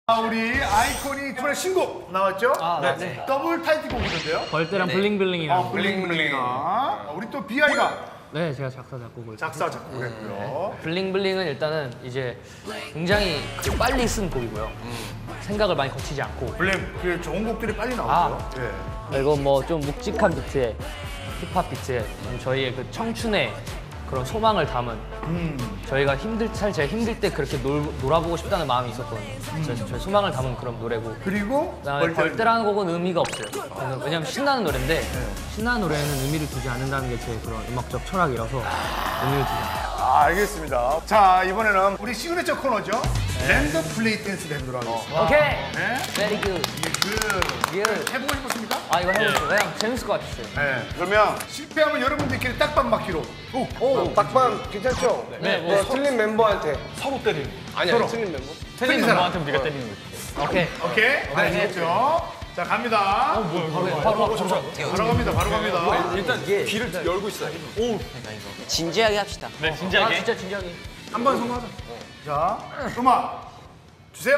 우리 아이콘이 이번에 신곡 나왔죠? 네. 더블 타이틀곡이던데요? 벌떼랑 블링블링이랑. 블링블링. 우리 또 비아이가 네, 제가 작곡을. 작사 작곡을 했고요. 블링블링은 일단은 이제 굉장히 빨리 쓴 곡이고요. 생각을 많이 거치지 않고. 블링 그 좋은 곡들이 빨리 나오죠. 예. 이거 뭐 좀 묵직한 비트에 힙합 비트에 좀 저희의 그 청춘의 그런 소망을 담은 저희가 제가 힘들 때 그렇게 놀아보고 싶다는 마음이 있었거든요. 저희 소망을 담은 그런 노래고. 그리고 그다음에 벌떼라는 곡은 의미가 없어요. 왜냐면 신나는 노래인데 신나는 노래에는 의미를 두지 않는다는 게 제 그런 음악적 철학이라서 의미를 두지 않아요. 알겠습니다. 자, 이번에는 우리 시그니처 코너죠. 랜덤 플레이 댄스 랜드로 하겠습니다. 오케이! 네? Very good. 그 해보고 싶었습니까? 아, 이거 해보세요. 그냥 재밌을 것 같았어요. 네. 그러면 실패하면 여러분들끼리 딱밤 맞기로. 딱밤 괜찮죠? 네, 뭐 틀린 멤버한테. 서로 때리는. 아니, 서로. 틀린 멤버. 틀린 사람한테 우리가 때리는 거지. 오케이. 오케이? 알겠죠? 자, 갑니다. 바로 바로 갑니다. 바로 갑니다. 일단 귀를 열고 있어요. 진지하게 합시다. 네, 진지하게. 진짜 진지하게. 한 번 성공하자. 자, 음악 주세요.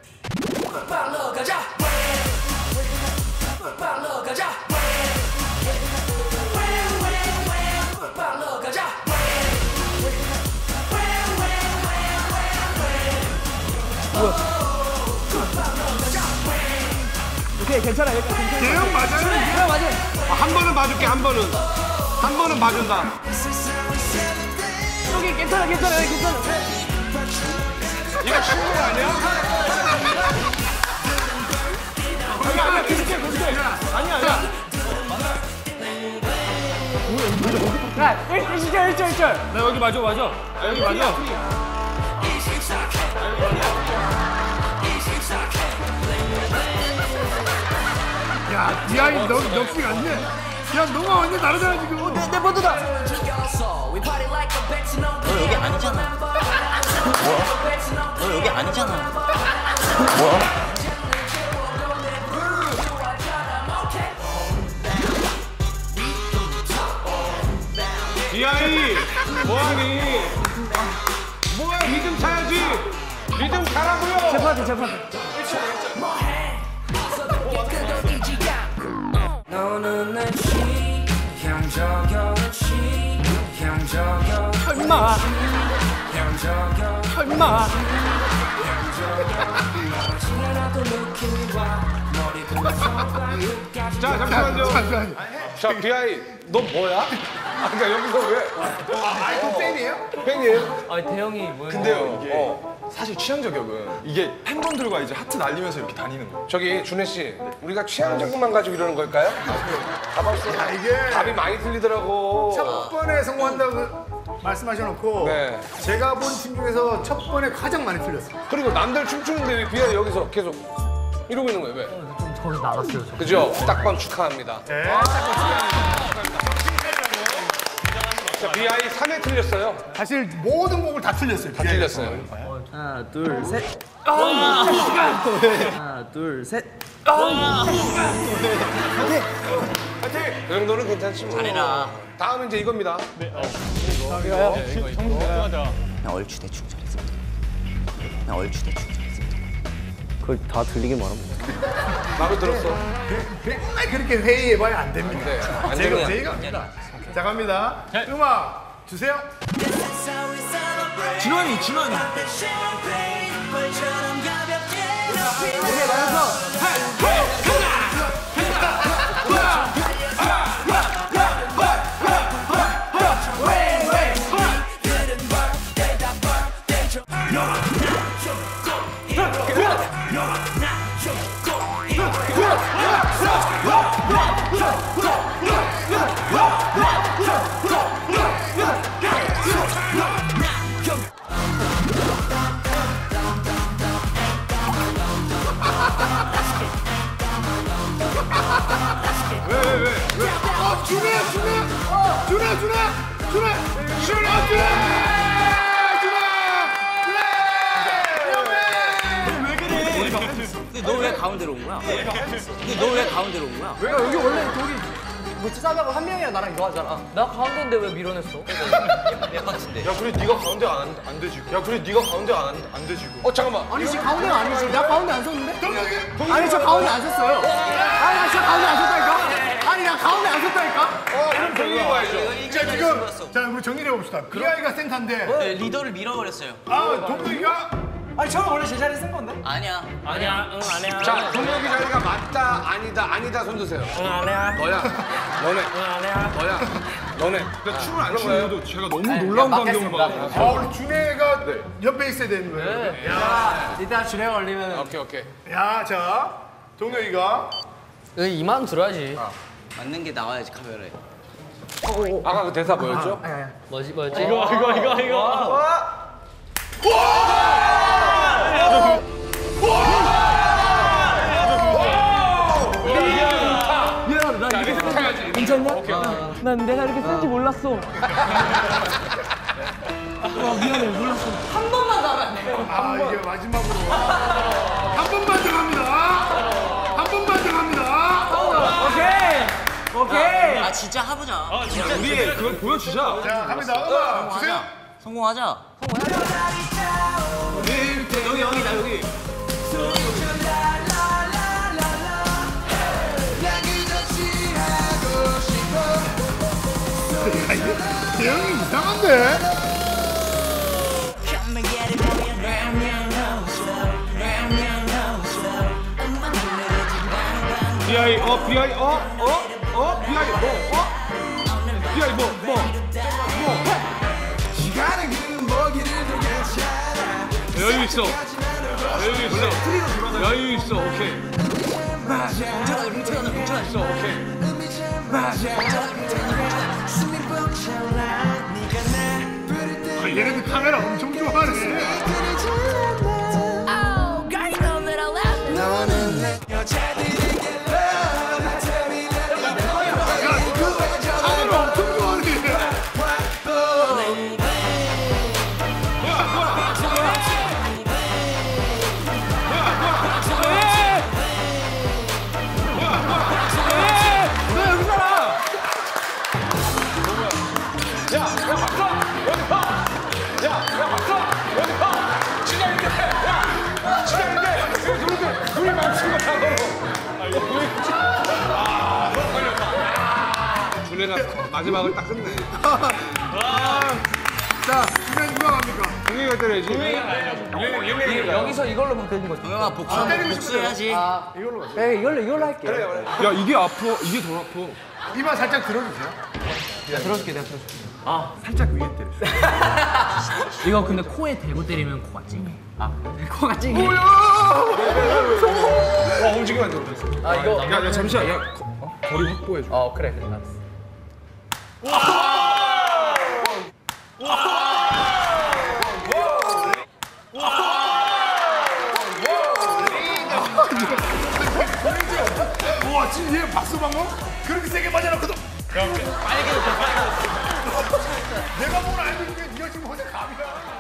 오케이, 괜찮아. 괜찮아. 대형 맞아요? 맞아. 한 번은 봐줄게, 한 번은. 한 번은 봐준다. 여기 괜찮아. 이거 친구 아니야? 야, 1절. 나 여기 맞아. 여기 맞아. 야, 비아이 넉식 안 돼. 야, 너가 완전 다르잖아, 지금. 내 버드다. 너 여기 아니잖아. 너 여기 아니잖아. 비아이, 뭐하니? 뭐야, 리듬 타야지. 리듬 타라고요. 제 파트. 너는 내 취향저격 설마. 자, 잠시만요. 잠시만요. 자, 비아이, 너 뭐야? 그러니까 여기서 왜? 아이콘 팬이에요? 팬이에요? 아, 대형이 뭐예요? 근데요, 이게 사실 취향 저격은 이게 팬분들과 이제 하트 날리면서 이렇게 다니는 거예요. 저기 준혜 씨, 우리가 취향 저격만 가지고 이러는 걸까요? 가봤어. 야, 이게 답이 많이 틀리더라고. 첫 번에 성공한다고 말씀하셔놓고 네. 제가 본 팀 중에서 첫 번에 가장 많이 틀렸어요. 그리고 남들 춤추는데 왜 비아이 여기서 계속 이러고 있는 거예요? 왜? 좀 거기서 나갔어요. 저. 그죠? 딱밤 축하합니다. 네. 자, 비아이 3회 틀렸어요. 사실 모든 곡을 다 틀렸어요. 다 틀렸어요. 하나, 둘, 셋. 하나, 둘, 셋. 그 정도는 괜찮지 뭐. 잘해라. 다음은 이제 이겁니다. 나 얼추 대충 잘했습니다. 그걸 다 들리게 말하면. 마음에 들었어. 맨날 그렇게 회의해봐야 안 됩니다. 네, 안 되는 제가 합니다. 자, 갑니다. 음악 주세요. 진원이. 근데 너 왜 가운데로 온 거야? 여기 원래 뭐 짜자고 한 명이랑 나랑 이거 하잖아. 나 가운데인데 왜 밀어냈어? 야 같은데. 야 그래 네가 가운데 안 되지. 야 그래 네가 가운데 안 되지. 잠깐만. 아니 지금 가운데가 아니지. 나 가운데 안 섰는데? 아니 저 가운데 안 섰어요. 아니 나 진짜 가운데 안 섰다니까? 아니 나 가운데 안 섰다니까? 그럼 동료가 와야죠. 자 지금 자 우리 정리해 봅시다. 비아이가 센터인데 네, 리더를 밀어버렸어요. 아 동료이가 아니 저는 원래 제자리 쓴 건데? 아니야. 아니야, 응 아니야. 자, 동혁이 자리가 맞다, 아니다 손 드세요. 응 아니야. 너야, 너네, 응 아니야. 너야, 너네. 그러니까 춤을 안 추는 이유도 제가 너무 놀라운 광경을 봐가지고. 아 우리 준혜가 옆에 있어야 되는 거예요. 이따 준혜 걸리면 오케이. 야 자 동료이가 2만 들어야지. 맞는 게 나와야지 카메라에. 아까 그 대사 뭐였죠? 뭐였지? 이거. 미안, 나 이렇게 생각하지. 괜찮냐? 난 내가 이렇게 쓸지 몰랐어. 미안해, 몰랐어. 한 번만 가면 안 돼. 아 이게 마지막으로 한 번만 들어갑니다. 한 번만 들어갑니다. 오케이. 아 진짜 해보자. 우리 그걸 보여주자. 자 갑니다. 음악 주세요. 성공하자. 여기 나 여기. 야 이게 대형이 이상한데? BI BI BI 뭐. 여유 있어. 오케이. 있어. 오케이. 아, 얘네들 카메라 엄청 좋아하네. Oh, girl, you know that I love you. 야, 그 카메라 엄청 좋아하네. 둘이 맞춘 거야. 준혜가 마지막을 딱 끝내. 자, 주변 누가 갑니까? 동희가 때려야지. 여기서 이걸로 막 되는 거지. 동영아 복수해야지. 이걸로 할게. 야 이게 아파. 이게 더 아파. 이마 살짝 들어주세요. 내가 들어줄게. 살짝 위에 때려. 이거 근데 코에 대고 때리면 코가 찡해. 코가 찡해. 움직이면 안 돼. 아 이거. 야 잠시만. 거리 확보해줘. 그래 알았어. 우와, 지금 얘 박수 방금 그렇게 세게 맞아놓고도. 내가 뭘 알고 있는 게 네가 지금 혼자 감이야.